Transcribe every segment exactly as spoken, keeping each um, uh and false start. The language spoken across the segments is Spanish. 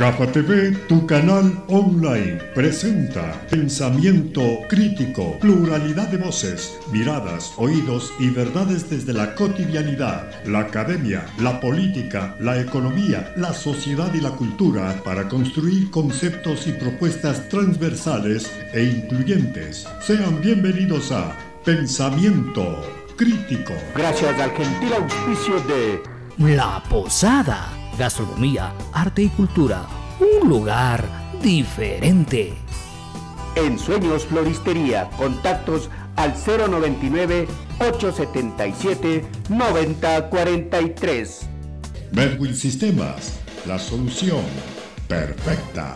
GAFA T V, tu canal online, presenta pensamiento crítico, pluralidad de voces, miradas, oídos y verdades desde la cotidianidad, la academia, la política, la economía, la sociedad y la cultura para construir conceptos y propuestas transversales e incluyentes. Sean bienvenidos a Pensamiento Crítico. Gracias al gentil auspicio de La Posada, gastronomía, arte y cultura, un lugar diferente. En Sueños Floristería, contactos al cero noventa y nueve, ochocientos setenta y siete, noventa cuarenta y tres. Medwin Sistemas, la solución perfecta.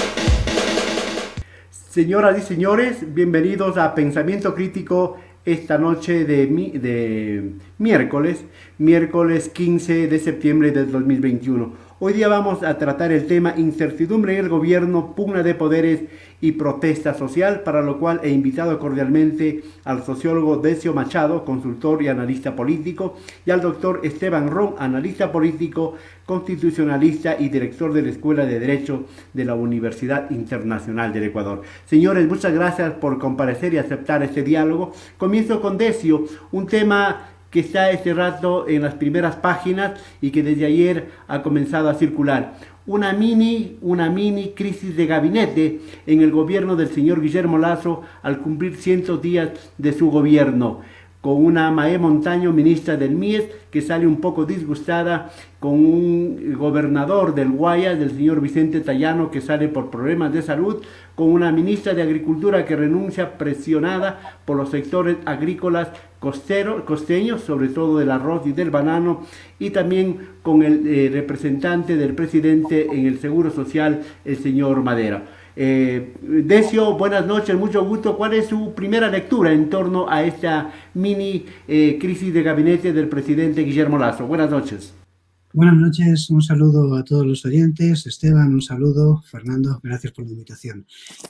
Señoras y señores, bienvenidos a Pensamiento Crítico esta noche de, mi, de miércoles, miércoles quince de septiembre del dos mil veintiuno. Hoy día vamos a tratar el tema incertidumbre en el gobierno, pugna de poderes y protesta social, para lo cual he invitado cordialmente al sociólogo Decio Machado, consultor y analista político, y al doctor Esteban Ron, analista político, constitucionalista y director de la Escuela de Derecho de la Universidad Internacional del Ecuador. Señores, muchas gracias por comparecer y aceptar este diálogo. Comienzo con Decio, un tema que está este rato en las primeras páginas y que desde ayer ha comenzado a circular. Una mini, una mini crisis de gabinete en el gobierno del señor Guillermo Lasso al cumplir cientos días de su gobierno, con una Mae Montaño, ministra del M I E S, que sale un poco disgustada, con un gobernador del Guayas, del señor Vicente Tayano, que sale por problemas de salud, con una ministra de Agricultura que renuncia presionada por los sectores agrícolas costeros, costeños, sobre todo del arroz y del banano, y también con el eh, representante del presidente en el Seguro Social, el señor Madera. Eh, Decio, buenas noches, mucho gusto. ¿Cuál es su primera lectura en torno a esta mini eh, crisis de gabinete del presidente Guillermo Lasso? Buenas noches. Buenas noches, un saludo a todos los oyentes. Esteban, un saludo. Fernando, gracias por la invitación.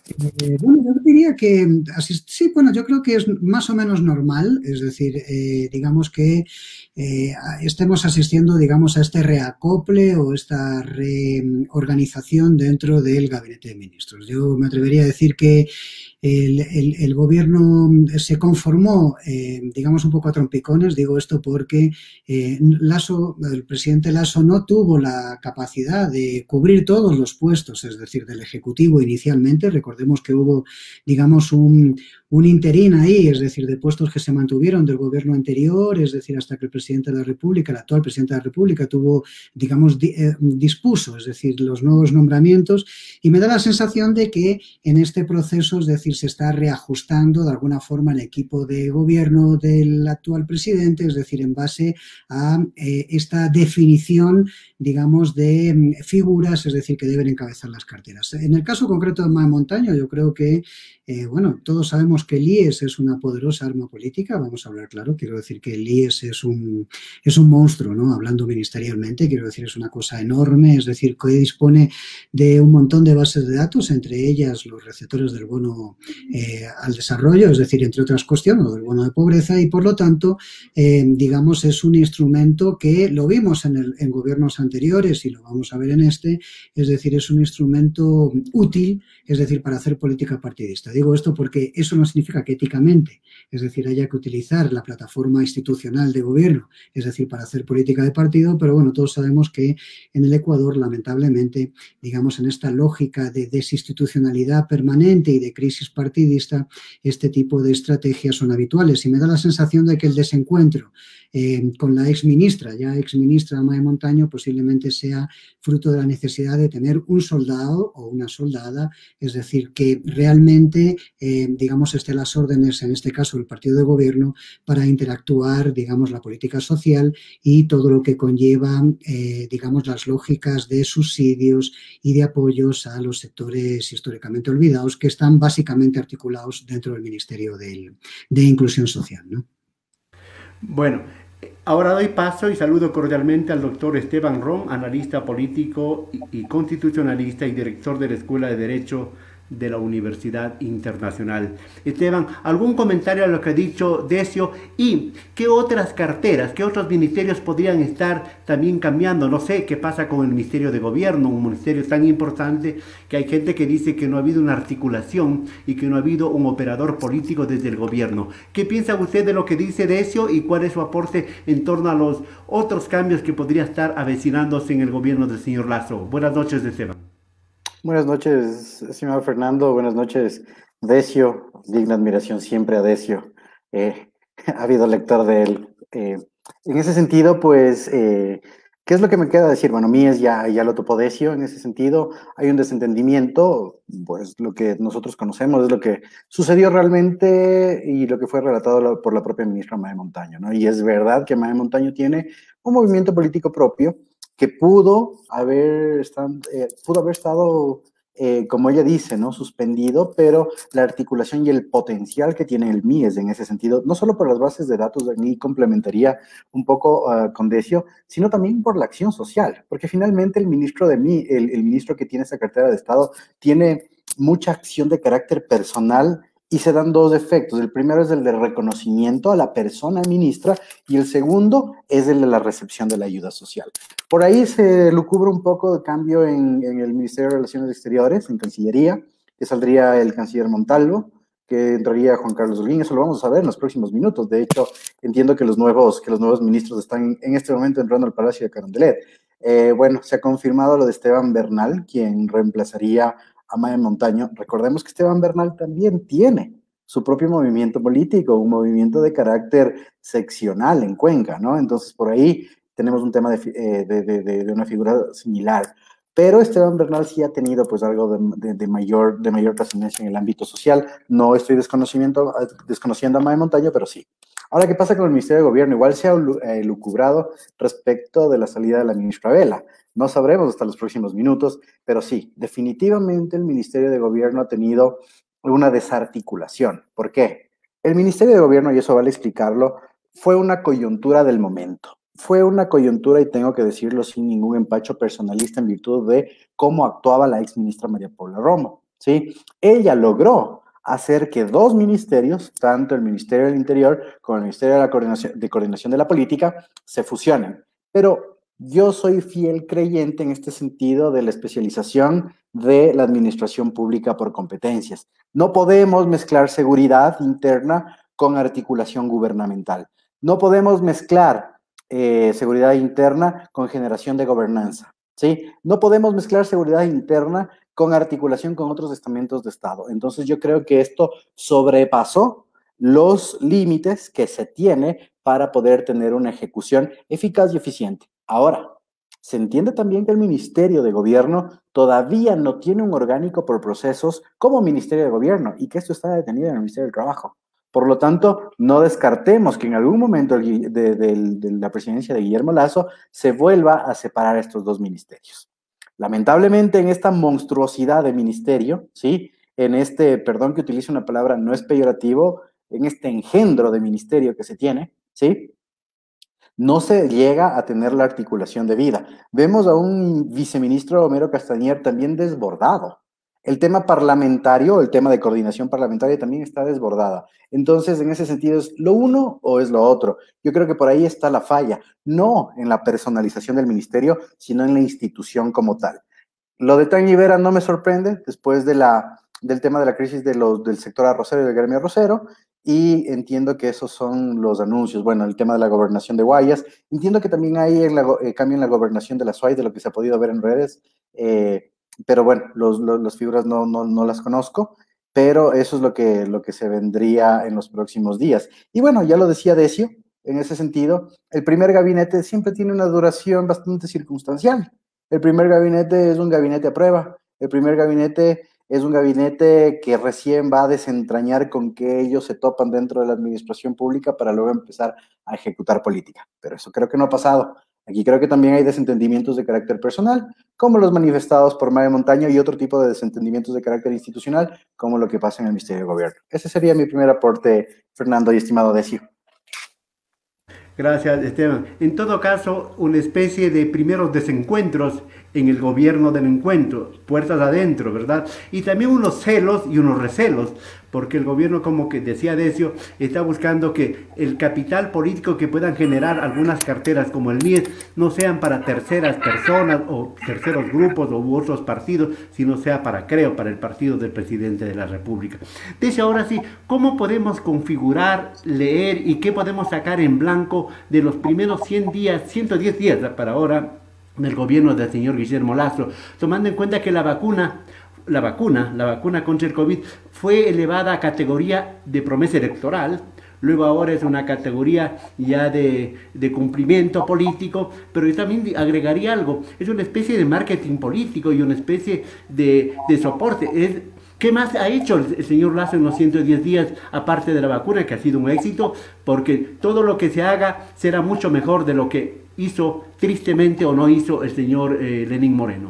Eh, bueno, yo diría que, así, sí, bueno, yo creo que es más o menos normal, es decir, eh, digamos que eh, estemos asistiendo, digamos, a este reacople o esta reorganización dentro del gabinete de ministros. Yo me atrevería a decir que El, el, el gobierno se conformó, eh, digamos, un poco a trompicones. Digo esto porque eh, Lasso, el presidente Lasso no tuvo la capacidad de cubrir todos los puestos, es decir, del Ejecutivo inicialmente. Recordemos que hubo, digamos, un, un interín ahí, es decir, de puestos que se mantuvieron del gobierno anterior, es decir, hasta que el presidente de la República, el actual presidente de la República, tuvo, digamos, di, eh, dispuso, es decir, los nuevos nombramientos, y me da la sensación de que en este proceso, es decir, se está reajustando de alguna forma el equipo de gobierno del actual presidente, es decir, en base a eh, esta definición, digamos, de figuras, es decir, que deben encabezar las carteras. En el caso concreto de Mae Montaño, yo creo que, eh, bueno, todos sabemos que el I E S es una poderosa arma política, vamos a hablar claro, quiero decir que el I E S es un, es un monstruo, ¿no? Hablando ministerialmente, quiero decir, es una cosa enorme, es decir, que dispone de un montón de bases de datos, entre ellas los receptores del bono eh, al desarrollo, es decir, entre otras cuestiones, o del bono de pobreza, y por lo tanto, eh, digamos, es un instrumento que lo vimos en, el, en gobiernos anteriores y lo vamos a ver en este, es decir, es un instrumento útil, es decir, para hacer política partidista. Digo esto porque eso no significa que éticamente, es decir, haya que utilizar la plataforma institucional de gobierno, es decir, para hacer política de partido, pero bueno, todos sabemos que en el Ecuador, lamentablemente, digamos, en esta lógica de desinstitucionalidad permanente y de crisis partidista, este tipo de estrategias son habituales, y me da la sensación de que el desencuentro eh, con la exministra, ya exministra Mae Montaño, posiblemente sea fruto de la necesidad de tener un soldado o una soldada, es decir, que realmente, eh, digamos, esté a las órdenes, en este caso, del partido de gobierno, para interactuar, digamos, la política social y todo lo que conlleva, eh, digamos, las lógicas de subsidios y de apoyos a los sectores históricamente olvidados, que están básicamente articulados dentro del Ministerio de, de Inclusión Social, ¿no? Bueno, ahora doy paso y saludo cordialmente al doctor Esteban Ron, analista político y constitucionalista y director de la Escuela de Derecho de la Universidad Internacional. Esteban, ¿algún comentario a lo que ha dicho Decio? ¿Y qué otras carteras, qué otros ministerios podrían estar también cambiando? No sé qué pasa con el Ministerio de Gobierno, un ministerio tan importante que hay gente que dice que no ha habido una articulación y que no ha habido un operador político desde el gobierno. ¿Qué piensa usted de lo que dice Decio y cuál es su aporte en torno a los otros cambios que podría estar avecinándose en el gobierno del señor Lazo? Buenas noches, Esteban. Buenas noches, estimado Fernando. Buenas noches, Decio. Digna admiración siempre a Decio. Eh, ha habido lector de él. Eh, en ese sentido, pues, eh, ¿qué es lo que me queda decir? Bueno, Mies ya, ya lo topó Decio. En ese sentido, hay un desentendimiento. Pues lo que nosotros conocemos es lo que sucedió realmente y lo que fue relatado por la propia ministra Mae Montaño, ¿no? Y es verdad que Mae Montaño tiene un movimiento político propio que pudo haber, estado, eh, pudo haber estado, eh, como ella dice, ¿no? suspendido, pero la articulación y el potencial que tiene el Mies en ese sentido, no solo por las bases de datos, ni complementaría un poco uh, con Decio, sino también por la acción social, porque finalmente el ministro de mí, el, el ministro que tiene esa cartera de Estado, tiene mucha acción de carácter personal y se dan dos efectos. El primero es el de reconocimiento a la persona ministra y el segundo es el de la recepción de la ayuda social. Por ahí se lucubra un poco de cambio en, en el Ministerio de Relaciones Exteriores, en Cancillería, que saldría el canciller Montalvo, que entraría Juan Carlos Holguín. Eso lo vamos a saber en los próximos minutos. De hecho, entiendo que los nuevos, que los nuevos ministros están en este momento entrando al Palacio de Carondelet. Eh, bueno, se ha confirmado lo de Esteban Bernal, quien reemplazaría a Mae Montaño. Recordemos que Esteban Bernal también tiene su propio movimiento político, un movimiento de carácter seccional en Cuenca, ¿no? Entonces, por ahí tenemos un tema de, eh, de, de, de una figura similar. Pero Esteban Bernal sí ha tenido pues algo de, de, de, mayor, de mayor trascendencia en el ámbito social. No estoy desconociendo, desconociendo a Mae Montaño, pero sí. Ahora, ¿qué pasa con el Ministerio de Gobierno? Igual se ha eh, lucubrado respecto de la salida de la ministra Vela. No sabremos hasta los próximos minutos, pero sí, definitivamente el Ministerio de Gobierno ha tenido una desarticulación. ¿Por qué? El Ministerio de Gobierno, y eso vale explicarlo, fue una coyuntura del momento. Fue una coyuntura, y tengo que decirlo sin ningún empacho personalista, en virtud de cómo actuaba la ex ministra María Paula Romo, ¿sí? Ella logró hacer que dos ministerios, tanto el Ministerio del Interior como el Ministerio de, la Coordinación, de Coordinación de la Política, se fusionen. Pero yo soy fiel creyente en este sentido de la especialización de la administración pública por competencias. No podemos mezclar seguridad interna con articulación gubernamental. No podemos mezclar eh, seguridad interna con generación de gobernanza, ¿sí? No podemos mezclar seguridad interna con articulación con otros estamentos de Estado. Entonces yo creo que esto sobrepasó los límites que se tiene para poder tener una ejecución eficaz y eficiente. Ahora, se entiende también que el Ministerio de Gobierno todavía no tiene un orgánico por procesos como Ministerio de Gobierno y que esto está detenido en el Ministerio del Trabajo. Por lo tanto, no descartemos que en algún momento de, de, de, de la presidencia de Guillermo Lasso se vuelva a separar estos dos ministerios. Lamentablemente, en esta monstruosidad de ministerio, ¿sí? En este, perdón que utilice una palabra, no es peyorativo, en este engendro de ministerio que se tiene, ¿sí? No se llega a tener la articulación debida. Vemos a un viceministro Homero Castañer también desbordado. El tema parlamentario, el tema de coordinación parlamentaria también está desbordada. Entonces, en ese sentido, ¿es lo uno o es lo otro? Yo creo que por ahí está la falla, no en la personalización del ministerio, sino en la institución como tal. Lo de Tania Vera no me sorprende después de la, del tema de la crisis de los, del sector arrocero y del gremio arrocero, y entiendo que esos son los anuncios. Bueno, el tema de la gobernación de Guayas, entiendo que también hay el, el cambio en la gobernación de la S U A Y, de lo que se ha podido ver en redes, eh, pero bueno, los, los, las figuras no, no, no las conozco, pero eso es lo que, lo que se vendría en los próximos días. Y bueno, ya lo decía Decio, en ese sentido, el primer gabinete siempre tiene una duración bastante circunstancial. El primer gabinete es un gabinete a prueba, el primer gabinete es un gabinete que recién va a desentrañar con que ellos se topan dentro de la administración pública para luego empezar a ejecutar política. Pero eso creo que no ha pasado. Aquí creo que también hay desentendimientos de carácter personal, como los manifestados por Mae Montaño, y otro tipo de desentendimientos de carácter institucional, como lo que pasa en el Ministerio de Gobierno. Ese sería mi primer aporte, Fernando y estimado Decio. Gracias, Esteban. En todo caso, una especie de primeros desencuentros en el gobierno del encuentro, puertas adentro, ¿verdad? Y también unos celos y unos recelos, porque el gobierno, como que decía Decio, está buscando que el capital político que puedan generar algunas carteras como el M I E S no sean para terceras personas o terceros grupos u otros partidos, sino sea para, creo, para el partido del presidente de la República. Dice ahora sí, ¿cómo podemos configurar, leer y qué podemos sacar en blanco de los primeros cien días, ciento diez días para ahora, del gobierno del señor Guillermo Lasso, tomando en cuenta que la vacuna, la vacuna, la vacuna contra el COVID fue elevada a categoría de promesa electoral, luego ahora es una categoría ya de, de cumplimiento político, pero yo también agregaría algo, es una especie de marketing político y una especie de, de soporte. Es, ¿qué más ha hecho el, el señor Lasso en los ciento diez días, aparte de la vacuna, que ha sido un éxito? Porque todo lo que se haga será mucho mejor de lo que hizo tristemente o no hizo el señor eh, Lenín Moreno.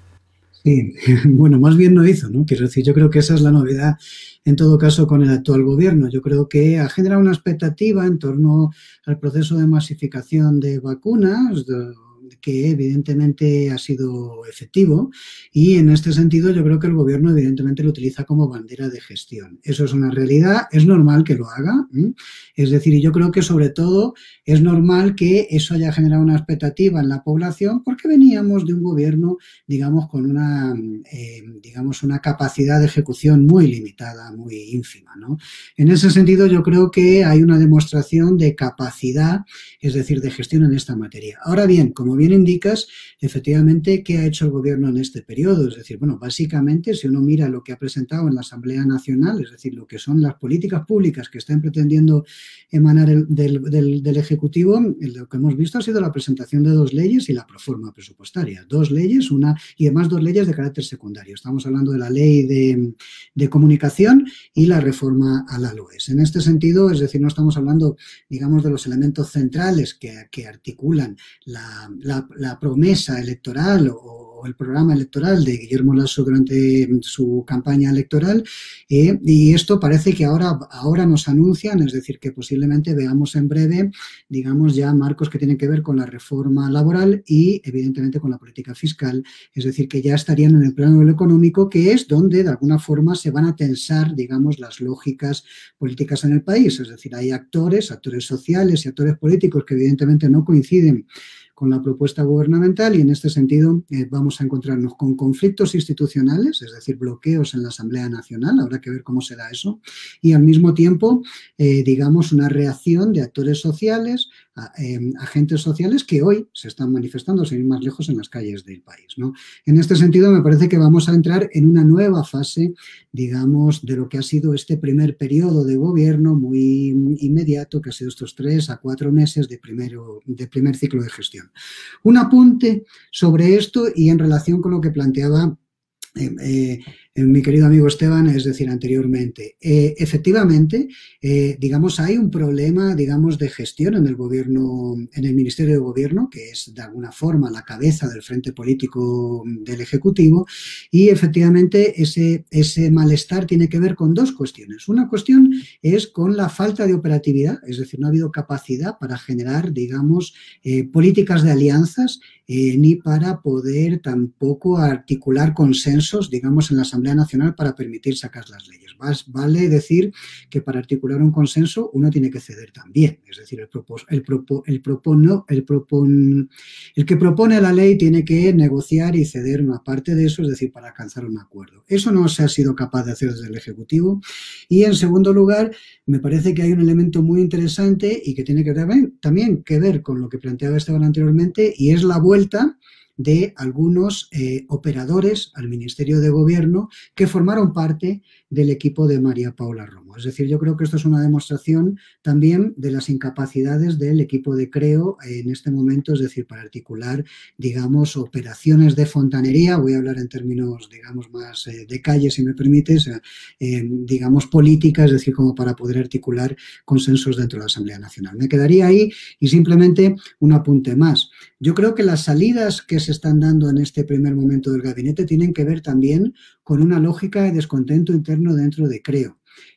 Sí, bueno, más bien no hizo, ¿no? Quiero decir, yo creo que esa es la novedad en todo caso con el actual gobierno. Yo creo que ha generado una expectativa en torno al proceso de masificación de vacunas, de, que evidentemente ha sido efectivo, y en este sentido yo creo que el gobierno evidentemente lo utiliza como bandera de gestión. Eso es una realidad, es normal que lo haga, ¿eh? Es decir, y yo creo que sobre todo es normal que eso haya generado una expectativa en la población porque veníamos de un gobierno, digamos, con una, eh, digamos, una capacidad de ejecución muy limitada, muy ínfima, ¿no? En ese sentido yo creo que hay una demostración de capacidad, es decir, de gestión en esta materia. Ahora bien, como bien indicas, efectivamente, ¿qué ha hecho el gobierno en este periodo? Es decir, bueno, básicamente, si uno mira lo que ha presentado en la Asamblea Nacional, es decir, lo que son las políticas públicas que están pretendiendo emanar el, del, del, del Ejecutivo, lo que hemos visto ha sido la presentación de dos leyes y la proforma presupuestaria. Dos leyes, una y además dos leyes de carácter secundario. Estamos hablando de la ley de, de comunicación y la reforma a la LOES. En este sentido, es decir, no estamos hablando, digamos, de los elementos centrales que, que articulan la, la, la promesa electoral o el programa electoral de Guillermo Lasso durante su campaña electoral, eh, y esto parece que ahora, ahora nos anuncian, es decir, que posiblemente veamos en breve, digamos, ya marcos que tienen que ver con la reforma laboral y evidentemente con la política fiscal, es decir, que ya estarían en el plano de lo económico, que es donde de alguna forma se van a tensar, digamos, las lógicas políticas en el país, es decir, hay actores, actores sociales y actores políticos que evidentemente no coinciden con la propuesta gubernamental y en este sentido eh, vamos a encontrarnos con conflictos institucionales, es decir, bloqueos en la Asamblea Nacional, habrá que ver cómo se da eso, y al mismo tiempo, eh, digamos, una reacción de actores sociales, a, eh, agentes sociales que hoy se están manifestando, sin ir más lejos, en las calles del país, ¿no? En este sentido, me parece que vamos a entrar en una nueva fase, digamos, de lo que ha sido este primer periodo de gobierno muy inmediato, que ha sido estos tres a cuatro meses de, primero, de primer ciclo de gestión. Un apunte sobre esto y en relación con lo que planteaba eh, eh, mi querido amigo Esteban, es decir, anteriormente. Eh, efectivamente, eh, digamos, hay un problema, digamos, de gestión en el gobierno, en el Ministerio de Gobierno, que es de alguna forma la cabeza del frente político del Ejecutivo, y efectivamente ese, ese malestar tiene que ver con dos cuestiones. Una cuestión es con la falta de operatividad, es decir, no ha habido capacidad para generar, digamos, eh, políticas de alianzas, eh, ni para poder tampoco articular consensos, digamos, en la Asamblea Nacional para permitir sacar las leyes. Vale decir que para articular un consenso uno tiene que ceder también, es decir, el, propos, el, propo, el, propono, el, propon, el que propone la ley tiene que negociar y ceder una parte de eso, es decir, para alcanzar un acuerdo. Eso no se ha sido capaz de hacer desde el Ejecutivo y, en segundo lugar, me parece que hay un elemento muy interesante y que tiene que también, también que ver con lo que planteaba Esteban anteriormente y es la vuelta de algunos eh, operadores al Ministerio de Gobierno que formaron parte del equipo de María Paula Romo. Es decir, yo creo que esto es una demostración también de las incapacidades del equipo de Creo en este momento, es decir, para articular, digamos, operaciones de fontanería, voy a hablar en términos, digamos, más eh, de calle, si me permites, eh, eh, digamos, política, es decir, como para poder articular consensos dentro de la Asamblea Nacional. Me quedaría ahí y simplemente un apunte más. Yo creo que las salidas que se están dando en este primer momento del gabinete tienen que ver también con una lógica de descontento interno dentro de Creo.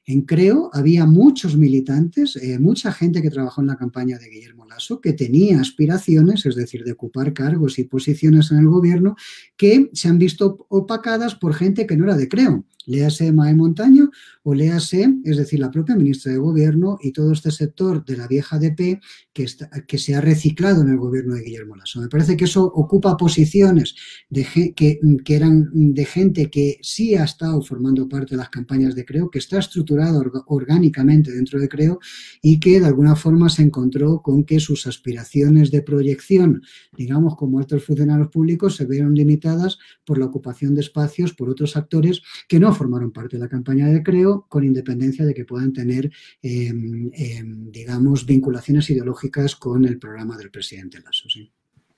En Creo había muchos militantes, eh, mucha gente que trabajó en la campaña de Guillermo Lasso, que tenía aspiraciones, es decir, de ocupar cargos y posiciones en el gobierno, que se han visto opacadas por gente que no era de Creo. Léase Mae Montaño o léase, es decir, la propia ministra de Gobierno y todo este sector de la vieja D P que, está, que se ha reciclado en el gobierno de Guillermo Lasso. Me parece que eso ocupa posiciones de, que, que eran de gente que sí ha estado formando parte de las campañas de Creo, que está estructurado org orgánicamente dentro de Creo y que de alguna forma se encontró con que sus aspiraciones de proyección, digamos, como altos funcionarios públicos, se vieron limitadas por la ocupación de espacios por otros actores que no formaron parte de la campaña de Creo, con independencia de que puedan tener, eh, eh, digamos, vinculaciones ideológicas con el programa del presidente Lasso. ¿Sí?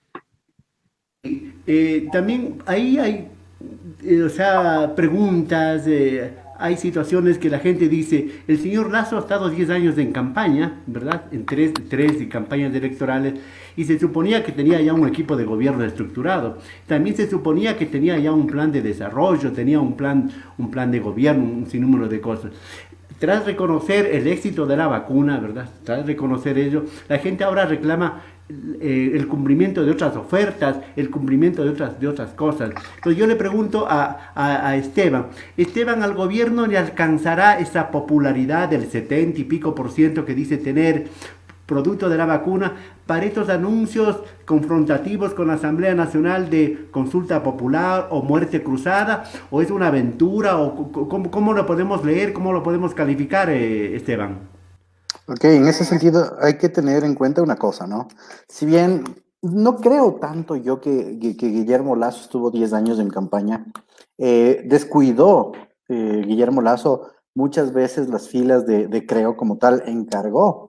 Eh, también ahí hay, eh, o sea, preguntas, eh, hay situaciones que la gente dice, el señor Lasso ha estado diez años en campaña, ¿verdad? En tres, tres campañas electorales, y se suponía que tenía ya un equipo de gobierno estructurado. También se suponía que tenía ya un plan de desarrollo, tenía un plan, un plan de gobierno, un sinnúmero de cosas. Tras reconocer el éxito de la vacuna, ¿verdad? Tras reconocer ello, la gente ahora reclama eh, el cumplimiento de otras ofertas, el cumplimiento de otras, de otras cosas. Entonces yo le pregunto a, a, a Esteban, Esteban, ¿al gobierno le alcanzará esa popularidad del setenta y pico por ciento que dice tener, producto de la vacuna, para estos anuncios confrontativos con la Asamblea Nacional de consulta popular o muerte cruzada? ¿O es una aventura? ¿O cómo, cómo lo podemos leer? ¿Cómo lo podemos calificar, eh, Esteban? Ok, en ese sentido hay que tener en cuenta una cosa, ¿no? Si bien no creo tanto yo que, que, que Guillermo Lasso estuvo diez años en campaña, eh, descuidó eh, Guillermo Lasso muchas veces las filas de, de Creo como tal, encargó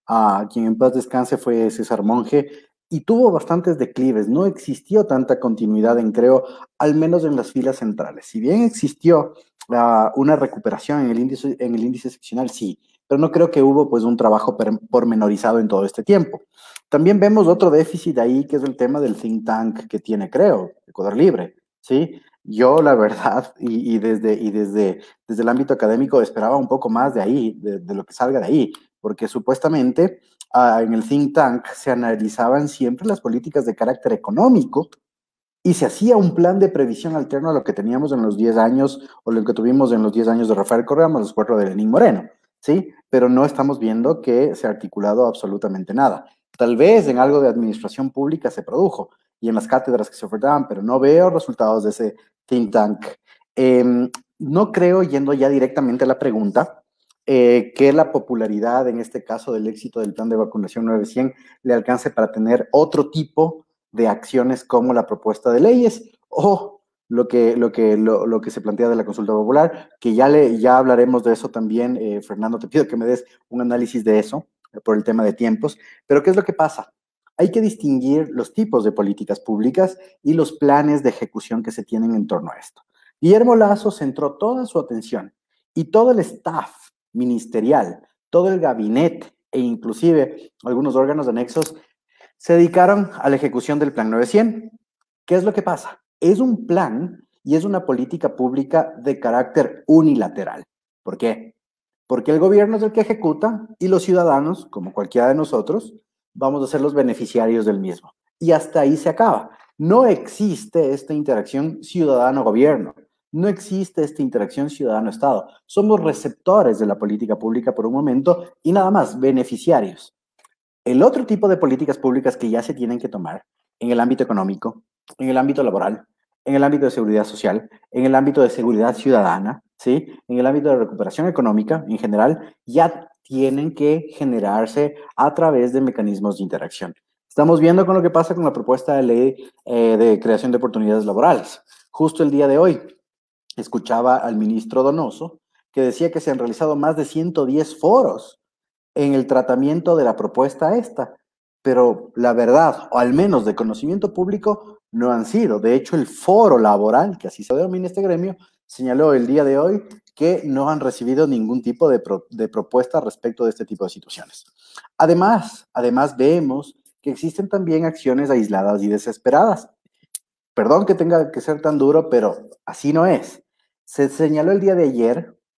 a quien en paz descanse fue César Monge, y tuvo bastantes declives. No existió tanta continuidad en Creo, al menos en las filas centrales. Si bien existió uh, una recuperación en el índice, en el índice seccional, sí, pero no creo que hubo pues un trabajo pormenorizado en todo este tiempo. También vemos otro déficit ahí, que es el tema del think tank que tiene Creo, Ecuador Libre, ¿sí? Yo, la verdad, y, y, desde, y desde, desde el ámbito académico esperaba un poco más de ahí, de, de lo que salga de ahí, porque supuestamente uh, en el think tank se analizaban siempre las políticas de carácter económico y se hacía un plan de previsión alterno a lo que teníamos en los diez años, o lo que tuvimos en los diez años de Rafael Correa, más los cuatro de Lenín Moreno, ¿sí? Pero no estamos viendo que se ha articulado absolutamente nada. Tal vez en algo de administración pública se produjo, y en las cátedras que se ofertaban, pero no veo resultados de ese think tank. Eh, no creo, yendo ya directamente a la pregunta, eh, que la popularidad, en este caso del éxito del plan de vacunación nueve cien, le alcance para tener otro tipo de acciones como la propuesta de leyes o lo que, lo que, lo, lo que se plantea de la consulta popular, que ya, le, ya hablaremos de eso también. eh, Fernando, te pido que me des un análisis de eso, eh, por el tema de tiempos. Pero ¿qué es lo que pasa? Hay que distinguir los tipos de políticas públicas y los planes de ejecución que se tienen en torno a esto. Guillermo Lasso centró toda su atención y todo el staff ministerial, todo el gabinete e inclusive algunos órganos anexos se dedicaron a la ejecución del Plan nueve cien. ¿Qué es lo que pasa? Es un plan y es una política pública de carácter unilateral. ¿Por qué? Porque el gobierno es el que ejecuta y los ciudadanos, como cualquiera de nosotros, vamos a ser los beneficiarios del mismo. Y hasta ahí se acaba. No existe esta interacción ciudadano-gobierno. No existe esta interacción ciudadano-estado. Somos receptores de la política pública por un momento y nada más, beneficiarios. El otro tipo de políticas públicas que ya se tienen que tomar en el ámbito económico, en el ámbito laboral, en el ámbito de seguridad social, en el ámbito de seguridad ciudadana, ¿sí? En el ámbito de recuperación económica en general, ya tienen que generarse a través de mecanismos de interacción. Estamos viendo con lo que pasa con la propuesta de ley eh, de creación de oportunidades laborales. Justo el día de hoy escuchaba al ministro Donoso que decía que se han realizado más de ciento diez foros en el tratamiento de la propuesta esta, pero la verdad, o al menos de conocimiento público, no han sido. De hecho, el foro laboral, que así se denomina este gremio, señaló el día de hoy que no han recibido ningún tipo de, pro, de propuesta respecto de este tipo de situaciones. Además, además vemos que existen también acciones aisladas y desesperadas. Perdón que tenga que ser tan duro, pero así no es. Se señaló el día de ayer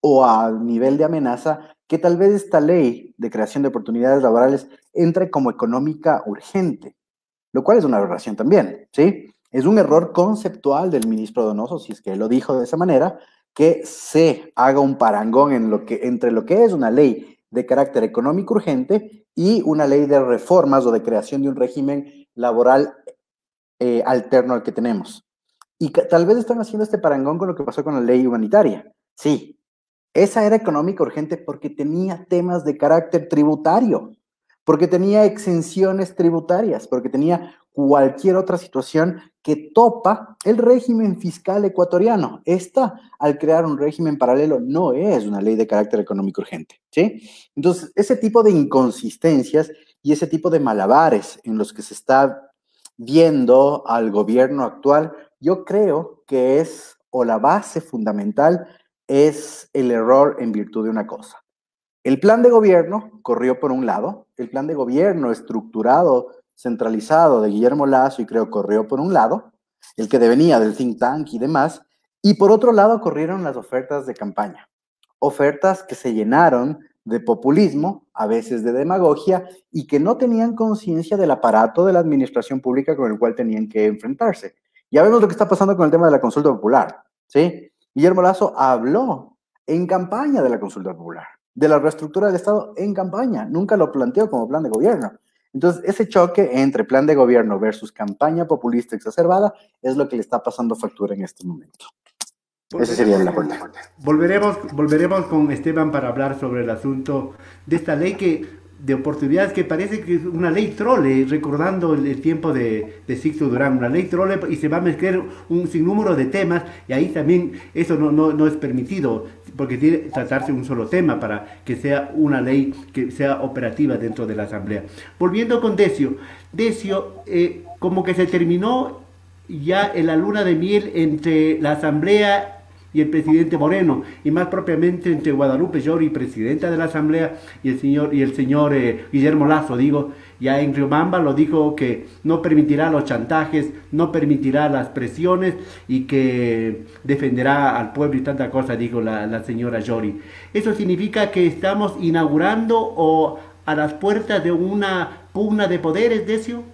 o a nivel de amenaza que tal vez esta ley de creación de oportunidades laborales entre como económica urgente, lo cual es una aberración también, ¿sí? Es un error conceptual del ministro Donoso, si es que él lo dijo de esa manera, que se haga un parangón en lo que, entre lo que es una ley de carácter económico urgente y una ley de reformas o de creación de un régimen laboral eh, alterno al que tenemos. Y que, tal vez están haciendo este parangón con lo que pasó con la ley humanitaria. Sí, esa era económica urgente porque tenía temas de carácter tributario, porque tenía exenciones tributarias, porque tenía cualquier otra situación que topa el régimen fiscal ecuatoriano. Esta, al crear un régimen paralelo, no es una ley de carácter económico urgente, ¿sí? Entonces, ese tipo de inconsistencias y ese tipo de malabares en los que se está viendo al gobierno actual, yo creo que es, o la base fundamental, es el error en virtud de una cosa. El plan de gobierno corrió por un lado, el plan de gobierno estructurado, centralizado de Guillermo Lasso, y creo corrió por un lado, el que devenía del think tank y demás, y por otro lado corrieron las ofertas de campaña, ofertas que se llenaron de populismo, a veces de demagogia, y que no tenían conciencia del aparato de la administración pública con el cual tenían que enfrentarse. Ya vemos lo que está pasando con el tema de la consulta popular, ¿sí? Guillermo Lasso habló en campaña de la consulta popular, de la reestructura del Estado en campaña, nunca lo planteó como plan de gobierno. Entonces, ese choque entre plan de gobierno versus campaña populista exacerbada es lo que le está pasando factura en este momento. Esa sería la pregunta. Volveremos, volveremos con Esteban para hablar sobre el asunto de esta ley que, de oportunidades que parece que es una ley trole, recordando el, el tiempo de, de Sixto Durán, una ley trole, y se va a mezclar un sinnúmero de temas, y ahí también eso no, no, no es permitido, porque tiene que tratarse un solo tema para que sea una ley que sea operativa dentro de la Asamblea. Volviendo con Decio, Decio, eh, como que se terminó ya en la luna de miel entre la Asamblea y el presidente Moreno, y más propiamente entre Guadalupe Llori, presidenta de la Asamblea, y el señor, y el señor eh, Guillermo Lasso, digo, ya en Riobamba lo dijo que no permitirá los chantajes, no permitirá las presiones, y que defenderá al pueblo y tanta cosa, dijo la, la señora Llori. ¿Eso significa que estamos inaugurando o a las puertas de una pugna de poderes, Decio?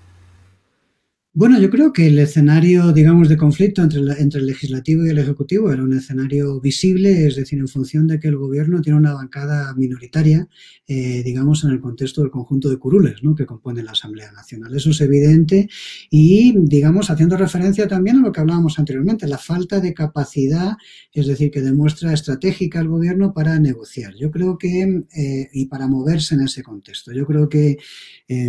Bueno, yo creo que el escenario, digamos, de conflicto entre, la, entre el legislativo y el ejecutivo era un escenario visible, es decir, en función de que el gobierno tiene una bancada minoritaria, eh, digamos, en el contexto del conjunto de curules, ¿no?, que compone la Asamblea Nacional. Eso es evidente y, digamos, haciendo referencia también a lo que hablábamos anteriormente, la falta de capacidad, es decir, que demuestra estratégica el gobierno para negociar. Yo creo que, eh, y para moverse en ese contexto, yo creo que eh,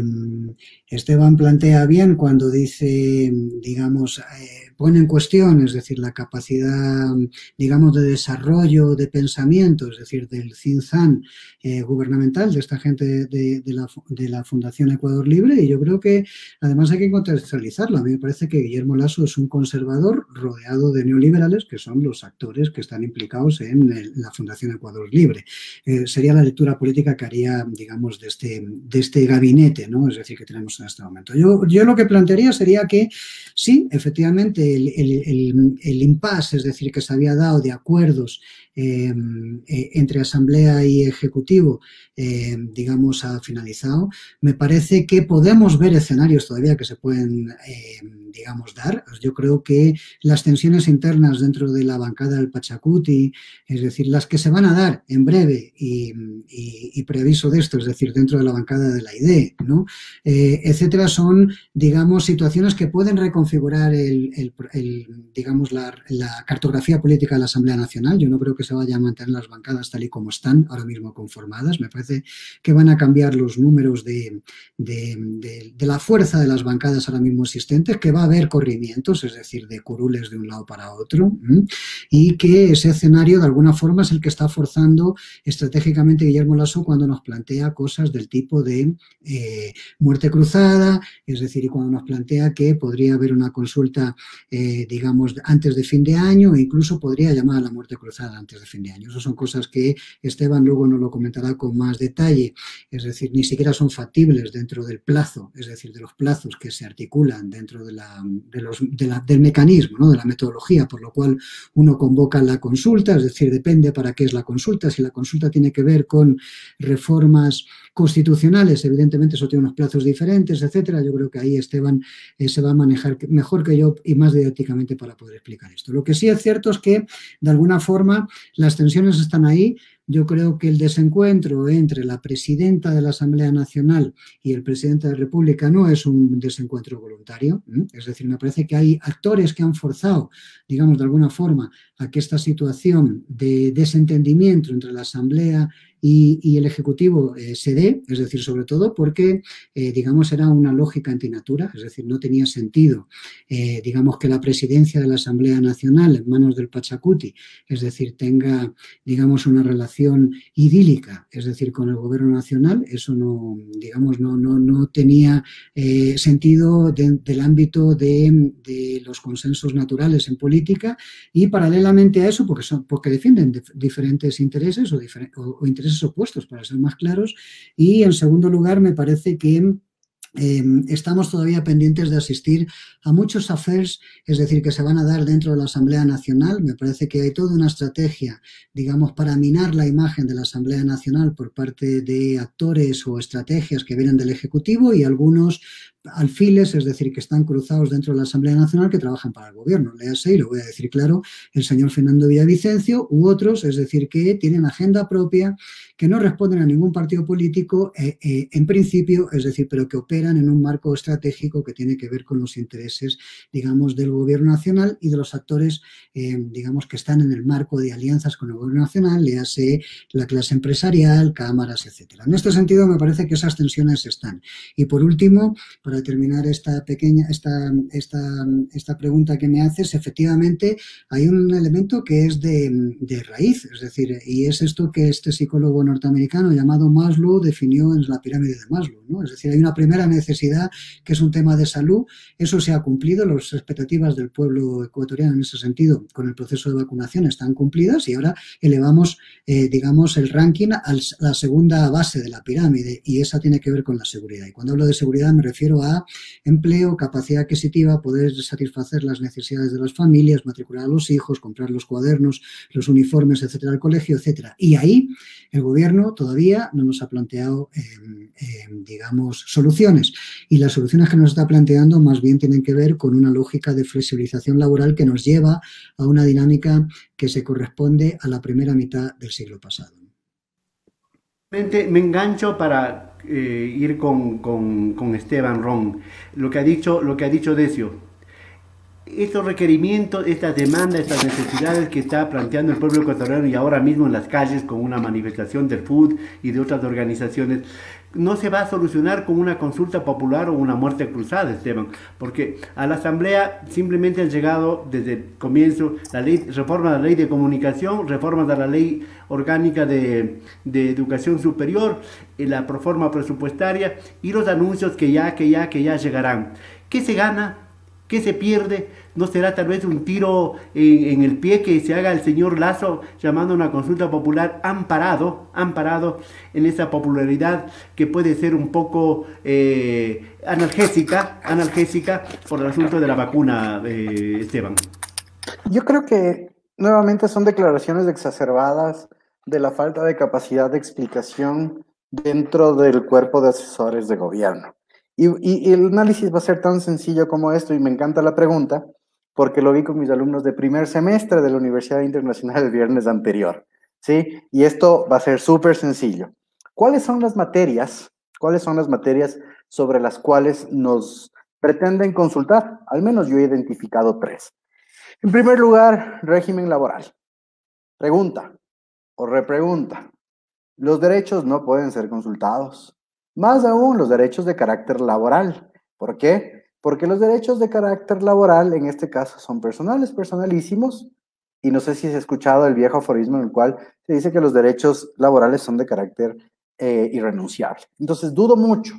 Esteban plantea bien cuando dice digamos, eh, pone en cuestión, es decir, la capacidad, digamos, de desarrollo de pensamiento, es decir, del think-tank eh, gubernamental, de esta gente de, de, de, la, de la Fundación Ecuador Libre, y yo creo que además hay que contextualizarlo. A mí me parece que Guillermo Lasso es un conservador rodeado de neoliberales, que son los actores que están implicados en el, la Fundación Ecuador Libre. Eh, sería la lectura política que haría, digamos, de este, de este gabinete, ¿no?, es decir, que tenemos en este momento. Yo, yo lo que plantearía sería que sí, efectivamente, el, el, el, el impasse, es decir, que se había dado de acuerdos eh, eh, entre Asamblea y Ejecutivo, eh, digamos, ha finalizado. Me parece que podemos ver escenarios todavía que se pueden, eh, digamos, dar. Yo creo que las tensiones internas dentro de la bancada del Pachacuti, es decir, las que se van a dar en breve y, y, y preaviso de esto, es decir, dentro de la bancada de la I D E, ¿no?, eh, etcétera, son, digamos, situaciones que pueden reconfigurar el, el, el, digamos, la, la cartografía política de la Asamblea Nacional. Yo no creo que se vayan a mantener las bancadas tal y como están ahora mismo conformadas. Me parece que van a cambiar los números de, de, de, de la fuerza de las bancadas ahora mismo existentes, que va a haber corrimientos, es decir, de curules de un lado para otro, ¿m? Y que ese escenario de alguna forma es el que está forzando estratégicamente Guillermo Lasso cuando nos plantea cosas del tipo de eh, muerte cruzada, es decir, y cuando nos plantea plantea que podría haber una consulta, eh, digamos, antes de fin de año e incluso podría llamar a la muerte cruzada antes de fin de año. Esas son cosas que Esteban luego nos lo comentará con más detalle, es decir, ni siquiera son factibles dentro del plazo, es decir, de los plazos que se articulan dentro de la, de los, de la, del mecanismo, ¿no? De la metodología, por lo cual uno convoca la consulta, es decir, depende para qué es la consulta. Si la consulta tiene que ver con reformas constitucionales, evidentemente eso tiene unos plazos diferentes, etcétera. Yo creo que ahí Esteban eh, se va a manejar mejor que yo y más didácticamente para poder explicar esto. Lo que sí es cierto es que, de alguna forma, las tensiones están ahí. Yo creo que el desencuentro entre la presidenta de la Asamblea Nacional y el presidente de la República no es un desencuentro voluntario, ¿eh? Es decir, me parece que hay actores que han forzado, digamos, de alguna forma, a que esta situación de desentendimiento entre la Asamblea y, y el Ejecutivo eh, se dé, es decir, sobre todo porque, eh, digamos, era una lógica antinatura, es decir, no tenía sentido, eh, digamos, que la presidencia de la Asamblea Nacional en manos del Pachacuti, es decir, tenga, digamos, una relación idílica, es decir, con el Gobierno Nacional. Eso no, digamos, no, no, no tenía eh, sentido de, del ámbito de, de los consensos naturales en política, y paralelamente a eso, porque, son, porque defienden de, diferentes intereses o, difer, o, o intereses opuestos, para ser más claros, y en segundo lugar me parece que Eh, estamos todavía pendientes de asistir a muchos affairs, es decir, que se van a dar dentro de la Asamblea Nacional. Me parece que hay toda una estrategia, digamos, para minar la imagen de la Asamblea Nacional por parte de actores o estrategias que vienen del Ejecutivo y algunos alfiles, es decir, que están cruzados dentro de la Asamblea Nacional que trabajan para el gobierno. Léase, y lo voy a decir claro, el señor Fernando Villavicencio u otros, es decir, que tienen agenda propia, que no responden a ningún partido político eh, eh, en principio, es decir, pero que operan en un marco estratégico que tiene que ver con los intereses, digamos, del gobierno nacional y de los actores, eh, digamos, que están en el marco de alianzas con el gobierno nacional, léase la clase empresarial, cámaras, etcétera. En este sentido, me parece que esas tensiones están. Y por último, para terminar esta pequeña, esta, esta, esta pregunta que me haces, efectivamente hay un elemento que es de, de raíz, es decir, y es esto que este psicólogo norteamericano llamado Maslow definió en la pirámide de Maslow, ¿no? Es decir, hay una primera necesidad que es un tema de salud. Eso se ha cumplido, las expectativas del pueblo ecuatoriano en ese sentido con el proceso de vacunación están cumplidas, y ahora elevamos, eh, digamos, el ranking a la segunda base de la pirámide, y esa tiene que ver con la seguridad. Y cuando hablo de seguridad me refiero a empleo, capacidad adquisitiva, poder satisfacer las necesidades de las familias, matricular a los hijos, comprar los cuadernos, los uniformes, etcétera, al colegio, etcétera. Y ahí el gobierno todavía no nos ha planteado, eh, eh, digamos, soluciones. Y las soluciones que nos está planteando más bien tienen que ver con una lógica de flexibilización laboral que nos lleva a una dinámica que se corresponde a la primera mitad del siglo pasado. Me engancho para eh, ir con, con, con Esteban Ron. Lo que ha dicho, lo que ha dicho Decio. Estos requerimientos, estas demandas, estas necesidades que está planteando el pueblo ecuatoriano y ahora mismo en las calles con una manifestación del F U D y de otras organizaciones, no se va a solucionar con una consulta popular o una muerte cruzada, Esteban, porque a la Asamblea simplemente han llegado desde el comienzo la ley, reforma de la ley de comunicación, reforma de la ley orgánica de, de educación superior, la proforma presupuestaria y los anuncios que ya, que ya, que ya llegarán. ¿Qué se gana? ¿Qué se pierde? ¿No será tal vez un tiro en, en el pie que se haga el señor Lasso llamando a una consulta popular amparado, amparado en esa popularidad que puede ser un poco eh, analgésica, analgésica por el asunto de la vacuna, eh, Esteban? Yo creo que nuevamente son declaraciones exacerbadas de la falta de capacidad de explicación dentro del cuerpo de asesores de gobierno. Y, y, y el análisis va a ser tan sencillo como esto, y me encanta la pregunta, porque lo vi con mis alumnos de primer semestre de la Universidad Internacional el viernes anterior, ¿sí? Y esto va a ser súper sencillo. ¿Cuáles son las materias, cuáles son las materias sobre las cuales nos pretenden consultar? Al menos yo he identificado tres. En primer lugar, régimen laboral. Pregunta o repregunta. Los derechos no pueden ser consultados. Más aún los derechos de carácter laboral. ¿Por qué? Porque los derechos de carácter laboral en este caso son personales, personalísimos, y no sé si has escuchado el viejo aforismo en el cual se dice que los derechos laborales son de carácter eh, irrenunciable. Entonces dudo mucho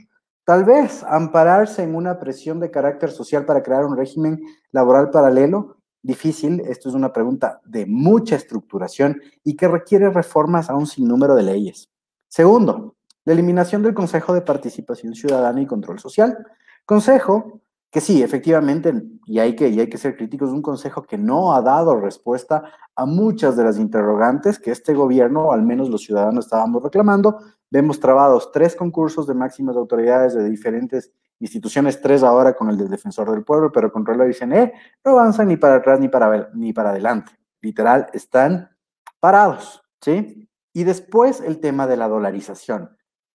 Tal vez ampararse en una presión de carácter social para crear un régimen laboral paralelo. Difícil, esto es una pregunta de mucha estructuración y que requiere reformas a un sinnúmero de leyes. Segundo, la eliminación del Consejo de Participación Ciudadana y Control Social. Consejo que sí, efectivamente, y hay que, y hay que ser críticos, un consejo que no ha dado respuesta a muchas de las interrogantes que este gobierno, o al menos los ciudadanos, estábamos reclamando. Vemos trabados tres concursos de máximas autoridades de diferentes instituciones, tres ahora con el del Defensor del Pueblo, pero Contralor dicen, eh, no avanzan ni para atrás ni para, ni para adelante. Literal, están parados, ¿sí? Y después el tema de la dolarización.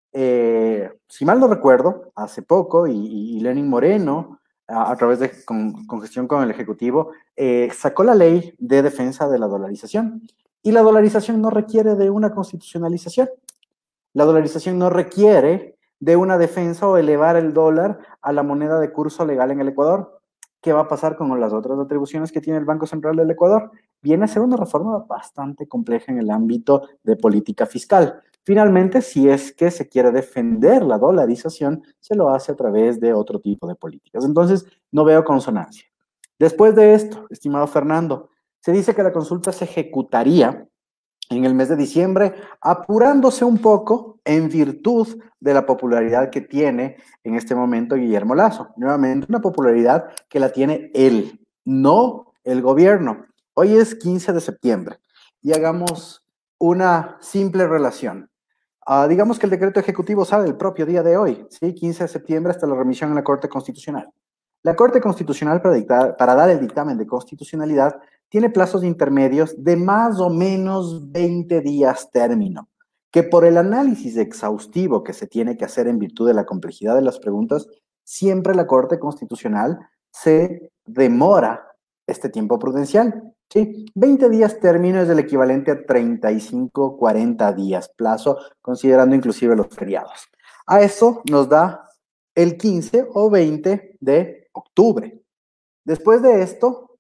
Eh, si mal no recuerdo, hace poco, y, y, y Lenín Moreno, a, a través de con, con gestión con el Ejecutivo, eh, sacó la ley de defensa de la dolarización. Y la dolarización no requiere de una constitucionalización. La dolarización no requiere de una defensa o elevar el dólar a la moneda de curso legal en el Ecuador. ¿Qué va a pasar con las otras atribuciones que tiene el Banco Central del Ecuador? Viene a ser una reforma bastante compleja en el ámbito de política fiscal. Finalmente, si es que se quiere defender la dolarización, se lo hace a través de otro tipo de políticas. Entonces, no veo consonancia. Después de esto, estimado Fernando, se dice que la consulta se ejecutaría en el mes de diciembre, apurándose un poco en virtud de la popularidad que tiene en este momento Guillermo Lasso. Nuevamente, una popularidad que la tiene él, no el gobierno. Hoy es quince de septiembre y hagamos una simple relación. Uh, digamos que el decreto ejecutivo sale el propio día de hoy, ¿sí? quince de septiembre hasta la remisión en la Corte Constitucional. La Corte Constitucional, para, dictar, para dar el dictamen de constitucionalidad, tiene plazos intermedios de más o menos veinte días término, que por el análisis exhaustivo que se tiene que hacer en virtud de la complejidad de las preguntas, siempre la Corte Constitucional se demora este tiempo prudencial. ¿Sí? veinte días término es el equivalente a treinta y cinco, cuarenta días plazo, considerando inclusive los feriados. A eso nos da el quince o veinte de octubre. Después de esto,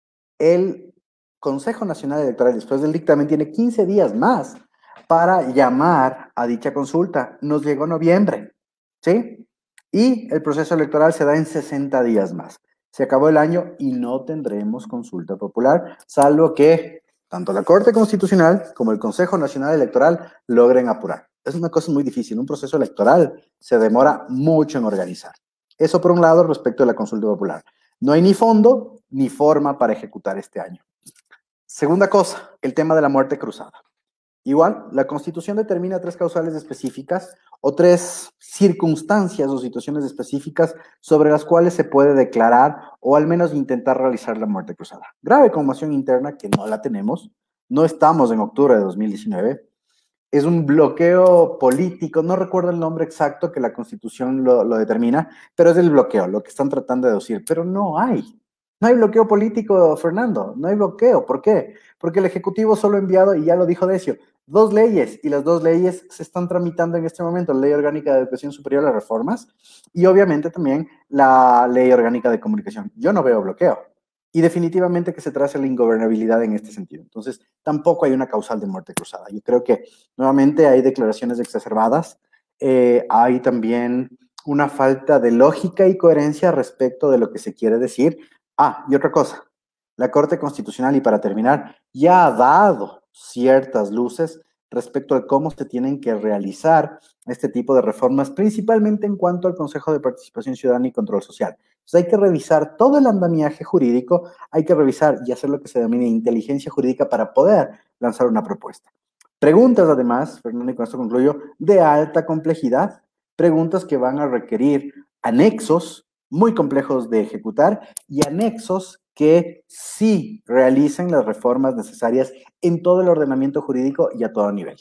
el Consejo Nacional Electoral, después del dictamen, tiene quince días más para llamar a dicha consulta. Nos llegó noviembre, ¿sí? Y el proceso electoral se da en sesenta días más. Se acabó el año y no tendremos consulta popular, salvo que tanto la Corte Constitucional como el Consejo Nacional Electoral logren apurar. Es una cosa muy difícil. Un proceso electoral se demora mucho en organizar. Eso por un lado respecto a la consulta popular. No hay ni fondo ni forma para ejecutar este año. Segunda cosa, el tema de la muerte cruzada. Igual, la Constitución determina tres causales específicas o tres circunstancias o situaciones específicas sobre las cuales se puede declarar o al menos intentar realizar la muerte cruzada. Grave conmoción interna, que no la tenemos, no estamos en octubre de dos mil diecinueve, es un bloqueo político, no recuerdo el nombre exacto que la Constitución lo, lo determina, pero es el bloqueo, lo que están tratando de decir, pero no hay. No hay bloqueo político, Fernando, no hay bloqueo. ¿Por qué? Porque el Ejecutivo solo ha enviado, y ya lo dijo Decio, dos leyes, y las dos leyes se están tramitando en este momento, la Ley Orgánica de Educación Superior, las reformas, y obviamente también la Ley Orgánica de Comunicación. Yo no veo bloqueo, y definitivamente que se traza la ingobernabilidad en este sentido. Entonces, tampoco hay una causal de muerte cruzada. Yo creo que, nuevamente, hay declaraciones exacerbadas, eh, hay también una falta de lógica y coherencia respecto de lo que se quiere decir. Ah, y otra cosa, la Corte Constitucional, y para terminar, ya ha dado ciertas luces respecto a cómo se tienen que realizar este tipo de reformas, principalmente en cuanto al Consejo de Participación Ciudadana y Control Social. Entonces hay que revisar todo el andamiaje jurídico, hay que revisar y hacer lo que se denomina inteligencia jurídica para poder lanzar una propuesta. Preguntas, además, Fernando, y con esto concluyo, de alta complejidad, preguntas que van a requerir anexos muy complejos de ejecutar y anexos que sí realicen las reformas necesarias en todo el ordenamiento jurídico y a todo nivel.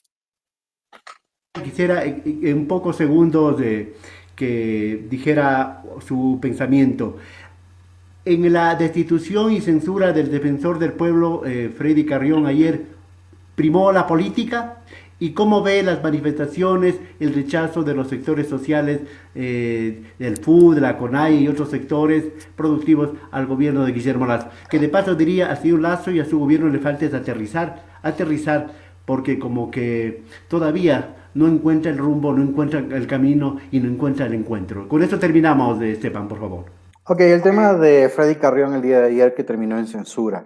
Quisiera en, en pocos segundos de, que dijera su pensamiento. En la destitución y censura del defensor del pueblo, eh, Freddy Carrión, ayer, ¿primó la política? ¿Y cómo ve las manifestaciones, el rechazo de los sectores sociales, eh, del F U, de la CONAIE y otros sectores productivos al gobierno de Guillermo Lasso? Que de paso diría, a Señor Lasso y a su gobierno le falta es aterrizar, aterrizar, porque como que todavía no encuentra el rumbo, no encuentra el camino y no encuentra el encuentro. Con esto terminamos, de Esteban, por favor. Ok, el tema de Freddy Carrión el día de ayer que terminó en censura.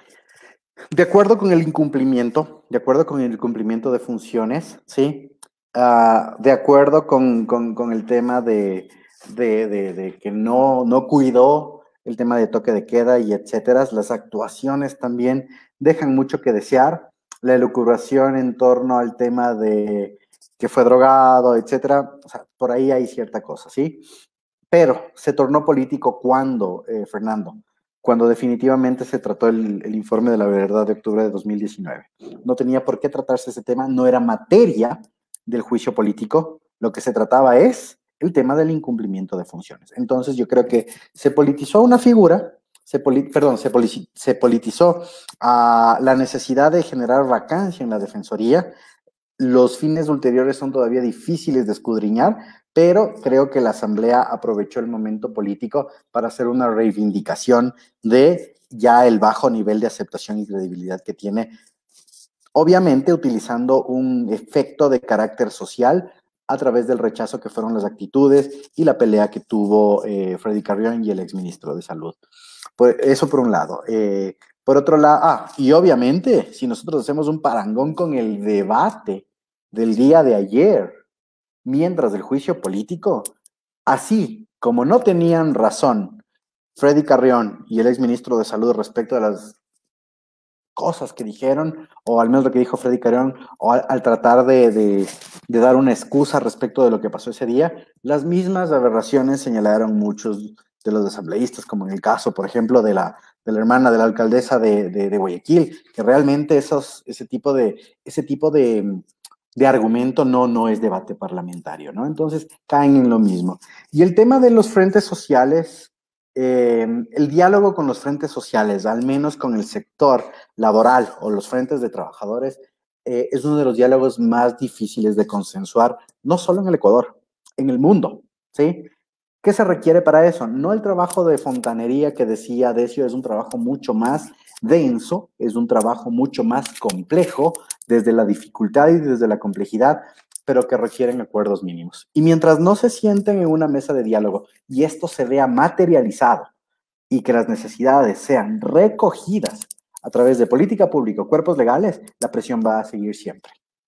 De acuerdo con el incumplimiento, de acuerdo con el incumplimiento de funciones, ¿sí? Uh, de acuerdo con, con, con el tema de, de, de, de que no, no cuidó el tema de toque de queda y etcétera, las actuaciones también dejan mucho que desear, la elucubración en torno al tema de que fue drogado, etcétera, o sea, por ahí hay cierta cosa, ¿sí? Pero se tornó político cuando, eh, Fernando, cuando definitivamente se trató el, el informe de la verdad de octubre de dos mil diecinueve. No tenía por qué tratarse ese tema, no era materia del juicio político, lo que se trataba es el tema del incumplimiento de funciones. Entonces yo creo que se politizó una figura, se poli, perdón, se, poli, se politizó a la necesidad de generar vacancia en la Defensoría. Los fines ulteriores son todavía difíciles de escudriñar, pero creo que la Asamblea aprovechó el momento político para hacer una reivindicación de ya el bajo nivel de aceptación y credibilidad que tiene, obviamente utilizando un efecto de carácter social a través del rechazo que fueron las actitudes y la pelea que tuvo eh, Freddy Carrión y el exministro de Salud. Pues eso por un lado. Eh, por otro lado, ah, y obviamente, si nosotros hacemos un parangón con el debate del día de ayer, mientras del juicio político, así como no tenían razón Freddy Carrión y el exministro de Salud respecto de las cosas que dijeron, o al menos lo que dijo Freddy Carrión, o al, al tratar de, de, de dar una excusa respecto de lo que pasó ese día, las mismas aberraciones señalaron muchos de los asambleístas, como en el caso, por ejemplo, de la, de la hermana de la alcaldesa de, de, de Guayaquil, que realmente esos, ese tipo de, ese tipo de, de argumento no, no es debate parlamentario, ¿no? Entonces caen en lo mismo. Y el tema de los frentes sociales, eh, el diálogo con los frentes sociales, al menos con el sector laboral o los frentes de trabajadores, eh, es uno de los diálogos más difíciles de consensuar, no solo en el Ecuador, en el mundo, ¿sí? ¿Qué se requiere para eso? No el trabajo de fontanería que decía Decio, es un trabajo mucho más denso, es un trabajo mucho más complejo desde la dificultad y desde la complejidad, pero que requieren acuerdos mínimos. Y mientras no se sienten en una mesa de diálogo y esto se vea materializado y que las necesidades sean recogidas a través de política pública o cuerpos legales, la presión va a seguir siempre.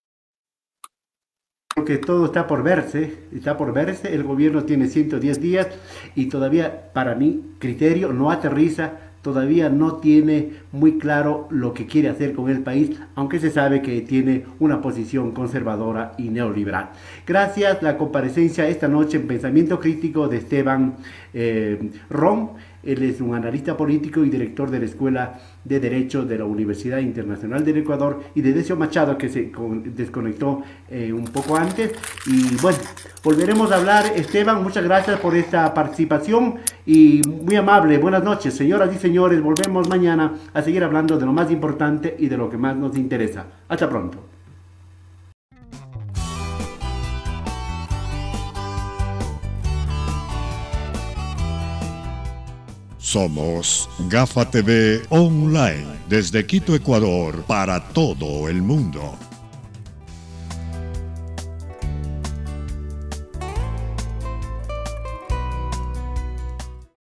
Que todo está por verse, está por verse, el gobierno tiene ciento diez días y todavía, para mi criterio, no aterriza, todavía no tiene muy claro lo que quiere hacer con el país, aunque se sabe que tiene una posición conservadora y neoliberal. Gracias la comparecencia esta noche en Pensamiento Crítico de Esteban eh, Rom. Él es un analista político y director de la Escuela de Derecho de la Universidad Internacional del Ecuador, y de Decio Machado, que se desconectó eh, un poco antes. Y bueno, volveremos a hablar. Esteban, muchas gracias por esta participación y muy amable. Buenas noches, señoras y señores. Volvemos mañana a seguir hablando de lo más importante y de lo que más nos interesa. Hasta pronto. Somos Gafa T V Online, desde Quito, Ecuador, para todo el mundo.